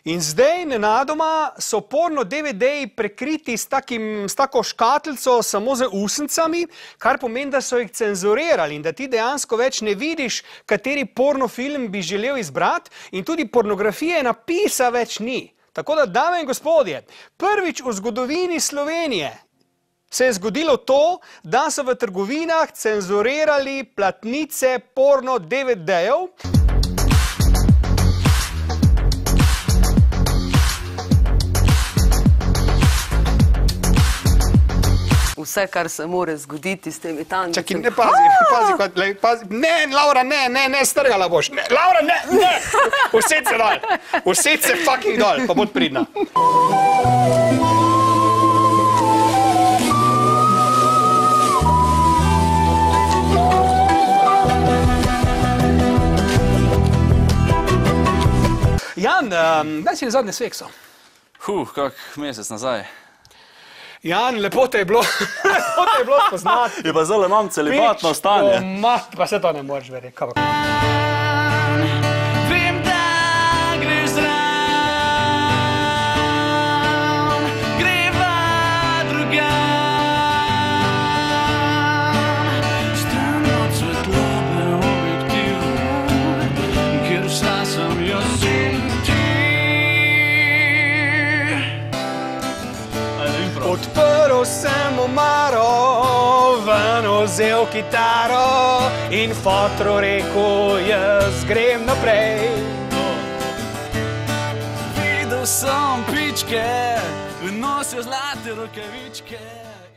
In zdaj nenadoma so porno DVD-ji prekriti s tako škatlico samo z usnicami, kar pomeni, da so jih cenzurirali in da ti dejansko več ne vidiš, kateri pornofilm bi želel izbrati in tudi pornografije napisa več ni. Tako da, dame in gospodje, prvič v zgodovini Slovenije se je zgodilo to, da so v trgovinah cenzurirali platnice porno DVD-jev. Vse, kar se more zgoditi s temi tancami. Čakaj, ne pazi, ne, Laura, ne, strgala boš, ne, Laura, ne, used se dol, used se fucking dol, pa bod pridna. Jan, kdaj si nazadnje sekso? Kak mesec nazaj. Jan, lepo te je bilo spoznati. Je pa zelo imam celibatno stanje. Pa se to ne moreš verjeti. Vem, da greš zraven, greva drugam. Stran od svetlobe objektiv, kjer vsa sem jo sin ti. Odprl sem omaro, ven vzel kitaro in fotru rekel, jaz grem naprej. Videl sem pičke, nosijo zlate rokavičke.